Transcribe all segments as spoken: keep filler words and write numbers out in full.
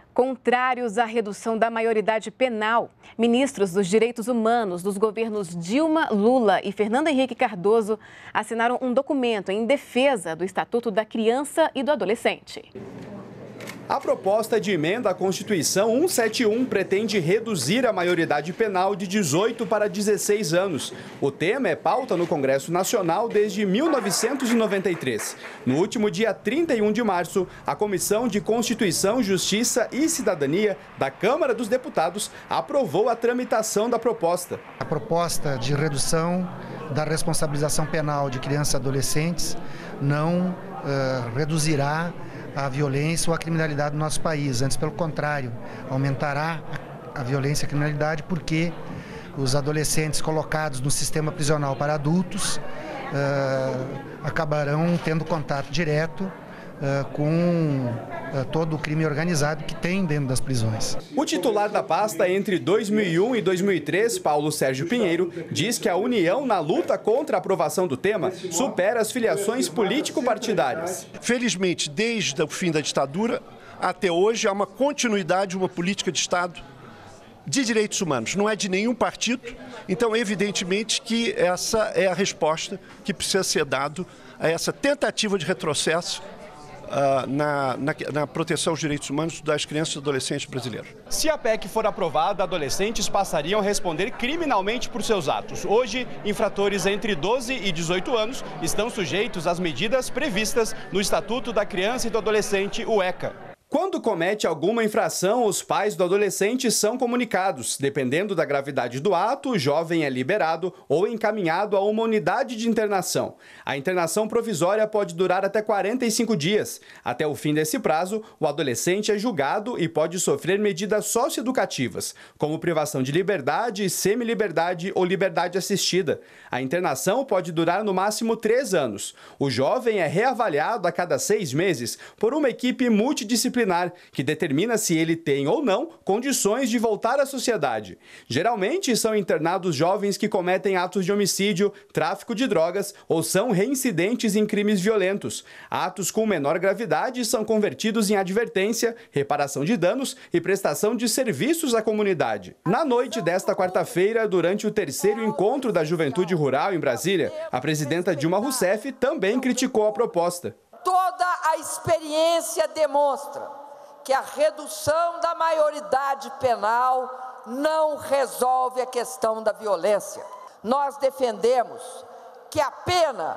Contrários à redução da maioridade penal, ministros dos direitos humanos dos governos Dilma, Lula e Fernando Henrique Cardoso assinaram um documento em defesa do Estatuto da Criança e do Adolescente. A proposta de emenda à Constituição cento e setenta e um pretende reduzir a maioridade penal de dezoito para dezesseis anos. O tema é pauta no Congresso Nacional desde mil novecentos e noventa e três. No último dia trinta e um de março, a Comissão de Constituição, Justiça e Cidadania da Câmara dos Deputados aprovou a tramitação da proposta. A proposta de redução da responsabilização penal de crianças e adolescentes não uh, reduzirá a violência ou a criminalidade no nosso país. Antes, pelo contrário, aumentará a violência e a criminalidade porque os adolescentes colocados no sistema prisional para adultos uh, acabarão tendo contato direto uh, com uh, todo o crime organizado que tem dentro das prisões. O titular da pasta entre dois mil e um e dois mil e três, Paulo Sérgio Pinheiro, diz que a união na luta contra a aprovação do tema supera as filiações político-partidárias. Felizmente, desde o fim da ditadura até hoje, há uma continuidade, uma política de Estado de direitos humanos, não é de nenhum partido. Então, evidentemente que essa é a resposta que precisa ser dada a essa tentativa de retrocesso Uh, na, na, na proteção aos direitos humanos das crianças e adolescentes brasileiros. Se a P E C for aprovada, adolescentes passariam a responder criminalmente por seus atos. Hoje, infratores entre doze e dezoito anos estão sujeitos às medidas previstas no Estatuto da Criança e do Adolescente, o ECA. Quando comete alguma infração, os pais do adolescente são comunicados. Dependendo da gravidade do ato, o jovem é liberado ou encaminhado a uma unidade de internação. A internação provisória pode durar até quarenta e cinco dias. Até o fim desse prazo, o adolescente é julgado e pode sofrer medidas socioeducativas, como privação de liberdade, semi-liberdade ou liberdade assistida. A internação pode durar no máximo três anos. O jovem é reavaliado a cada seis meses por uma equipe multidisciplinar que determina se ele tem ou não condições de voltar à sociedade. Geralmente são internados jovens que cometem atos de homicídio, tráfico de drogas ou são reincidentes em crimes violentos. Atos com menor gravidade são convertidos em advertência, reparação de danos e prestação de serviços à comunidade. Na noite desta quarta-feira, durante o terceiro encontro da Juventude Rural em Brasília, a presidenta Dilma Rousseff também criticou a proposta. Toda a experiência demonstra que a redução da maioridade penal não resolve a questão da violência. Nós defendemos que a pena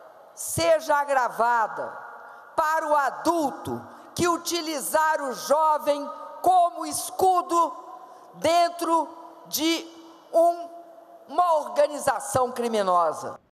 seja agravada para o adulto que utilizar o jovem como escudo dentro de um, uma organização criminosa.